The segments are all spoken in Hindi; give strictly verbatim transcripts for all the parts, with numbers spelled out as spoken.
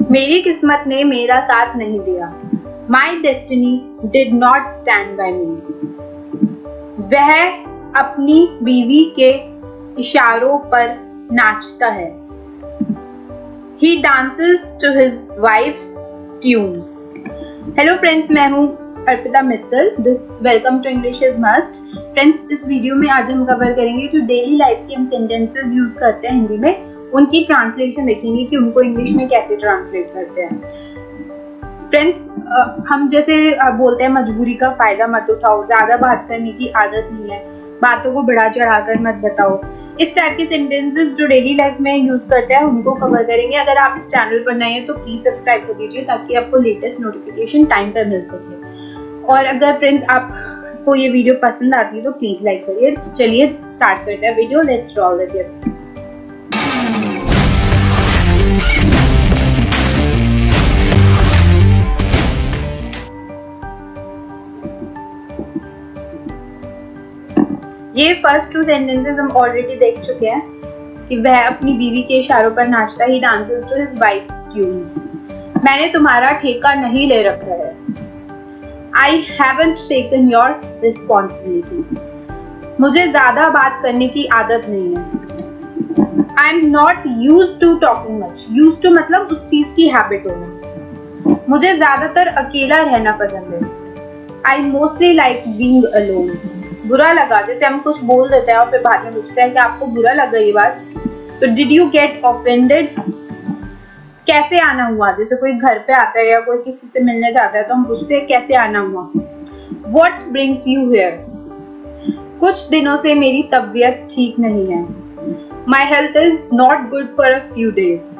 मेरी किस्मत ने मेरा साथ नहीं दिया। My destiny did not stand by me. वह अपनी बीवी के इशारों पर नाचता है। He dances to his wife's tunes. Hello friends, मैं हूँ Arpita Mittal. This welcome to English is must. Friends, इस वीडियो में आज हम कवर करेंगे जो डेली लाइफ के हम सेंटेंसेस यूज करते हैं हिंदी में, उनकी ट्रांसलेशन देखेंगे कि उनको इंग्लिश में कैसे ट्रांसलेट करते हैं। फ्रेंड्स, हम जैसे बोलते हैं मजबूरी का फायदा मत उठाओ, ज्यादा बात करने की आदत नहीं है, बातों को बढ़ा चढ़ाकर मत बताओ। इस टाइप के सेंटेंसेस जो डेली लाइफ में यूज करते हैं उनको कवर करेंगे। अगर आप इस चैनल पर नए हैं तो प्लीज सब्सक्राइब कर दीजिए ताकि आपको लेटेस्ट नोटिफिकेशन टाइम पर मिल सके। और अगर फ्रेंड्स आपको ये वीडियो पसंद आती है तो प्लीज लाइक करिए। चलिए स्टार्ट करते हैं video. Let's draw the gift. ये फर्स्ट टू सेंटेंसेस हम ऑलरेडी देख चुके हैं कि वह अपनी बीवी के इशारों पर नाचता he dances to his wife's tunes. मैंने तुम्हारा ठेका नहीं ले रखा है। I haven't taken your responsibility. मुझे ज्यादा बात करने की आदत नहीं है। I'm not used to talking much. Used to मतलब उस चीज की हैबिट होना। मुझे ज्यादातर अकेला रहना पसंद है। I mostly like being alone. बुरा लगा, जैसे हम कुछ बोल देते हैं और फिर बाद में पूछते हैं कि आपको बुरा लगा ये बात, तो डिड यू गेट ऑफेंडेड। कैसे आना हुआ, जैसे कोई घर पे आता है या कोई किसी से मिलने जाता है तो हम पूछते हैं कैसे आना हुआ। What brings you here. कुछ दिनों से मेरी तबीयत ठीक नहीं है। My health is not good for a few days.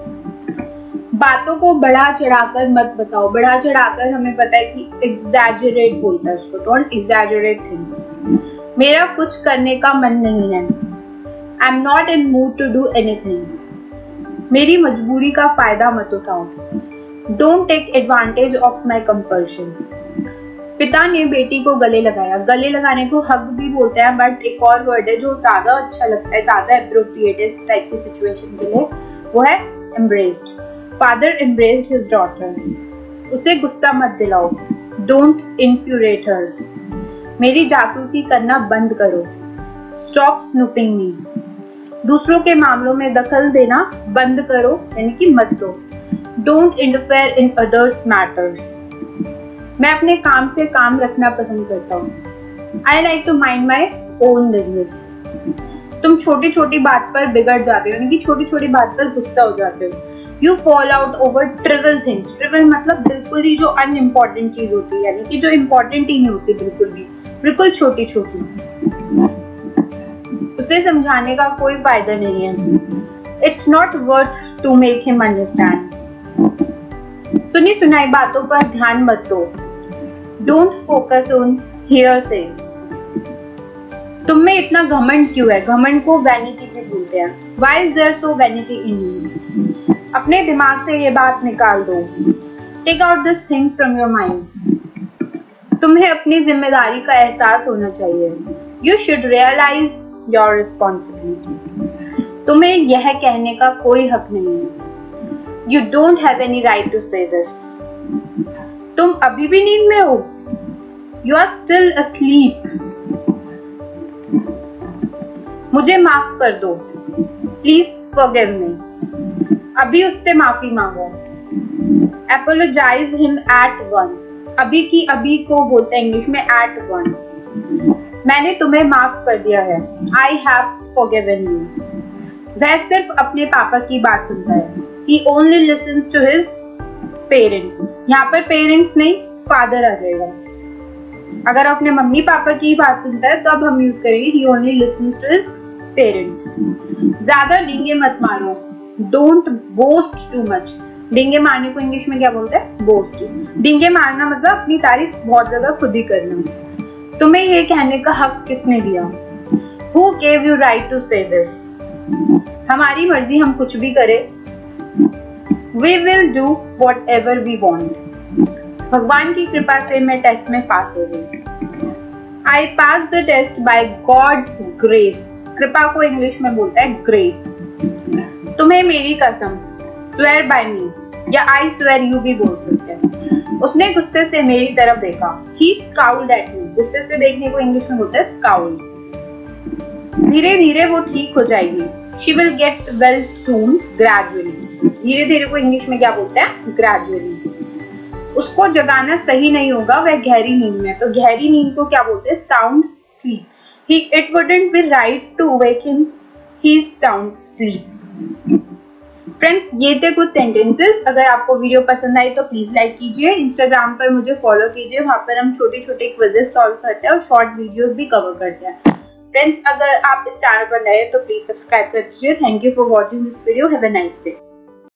बातों को बढ़ा चढ़ाकर मत बताओ। बढ़ा चढ़ाकर हमें पता है कि एग्जैजरेट बोलता है उसको। Don't exaggerate things. मेरा कुछ करने का मन नहीं है। I am not in mood to do anything. मेरी मजबूरी का फायदा मत उठाओ। Don't take advantage of my compulsion. पिता ने बेटी को गले लगाया। गले लगाने को हग भी बोलते हैं, बट एक और वर्ड है जो ज्यादा अच्छा लगता है, ज्यादा एप्रोप्रिएट है इस टाइप की सिचुएशन के लिए, वो है embraced. Father embraced his daughter. उसे गुस्सा मत दिलाओ। Don't infuriate her. मेरी जासूसी करना बंद करो। Stop snooping me. दूसरों के मामलों में दखल देना बंद करो, यानी कि मत दो। Don't interfere in others matters. मैं अपने काम से काम रखना पसंद करता हूँ। I like to mind my own business. तुम छोटी छोटी बात पर बिगड़ जाते हो, यानी कि छोटी छोटी बात पर गुस्सा हो जाते हो। You fall out over trivial things. Trivial मतलब बिल्कुल ही जो अनइम्पॉर्टेंट चीज होती है, यानी कि जो इम्पोर्टेंट ही नहीं होती, बिल्कुल भी, बिल्कुल छोटी छोटी। उसे समझाने का कोई फायदा नहीं है। It's not worth to make him understand. सुनी सुनाई बातों पर ध्यान मत दो। Don't focus on hearsay. तुम में इतना घमंड क्यों है। घमंड को वैनिटी भी बोलते हैं। Why is there so vanity in you. अपने दिमाग से ये बात निकाल दो। Take out this thing from your mind. तुम्हें अपनी जिम्मेदारी का एहसास होना चाहिए। You should realise your responsibility. तुम्हें यह कहने का कोई हक नहीं है। You don't have any right to say this. तुम अभी भी नींद में हो। You are still asleep. मुझे माफ कर दो। प्लीज फॉरगिव मी। अभी उससे माफी मांगो। Apologise him at once. अभी की अभी को बोलते हैं इंग्लिश में एट वंस। मैंने तुम्हें माफ कर दिया है। I have forgiven you. वह सिर्फ अपने पापा की बात सुनता है। He only listens to his parents. यहाँ पर पेरेंट्स नहीं, फादर आ जाएगा। अगर अपने मम्मी पापा की बात सुनता है तो अब हम यूज करेंगे he only listens to his parents. ज्यादा डींगे मत मारो। Don't boast too much. डींगे मारने को इंग्लिश में क्या बोलते हैं, बोस्ट। डींगे मारना मतलब अपनी तारीफ बहुत ज्यादा खुद ही करना। तुम्हें ये कहने का हक किसने दिया। Who gave you right to say this? हमारी मर्जी, हम कुछ भी करें। We will do whatever we want. भगवान की कृपा से मैं टेस्ट में पास हो गई। I passed the test by God's grace. कृपा को इंग्लिश में बोलता है ग्रेस। तुम्हें मेरी कसम, स्वेयर बाय मी, या आई स्वेयर यू भी बोल सकते हैं। उसने गुस्से से मेरी तरफ देखा। He scowled at me। गुस्से से देखने को इंग्लिश में बोलते हैं scowl। धीरे धीरे वो ठीक हो जाएगी। She will get well soon, gradually। धीरे धीरे को इंग्लिश में क्या बोलते हैं? gradually। उसको जगाना सही नहीं होगा, वह गहरी नींद में। तो गहरी नींद को क्या बोलते हैं? sound sleep। He, it wouldn't be right to wake him, he's sound sleep। Friends, ये थे कुछ सेंटेंसेस। अगर आपको वीडियो पसंद आई तो प्लीज लाइक कीजिए। इंस्टाग्राम पर मुझे फॉलो कीजिए, वहां पर हम छोटे छोटे क्विजेस सॉल्व करते हैं और शॉर्ट वीडियोस भी कवर करते हैं। फ्रेंड्स, अगर आप इस चैनल पर नए हैं तो प्लीज सब्सक्राइब कर दीजिए। Thank you for watching this video. Have a nice day.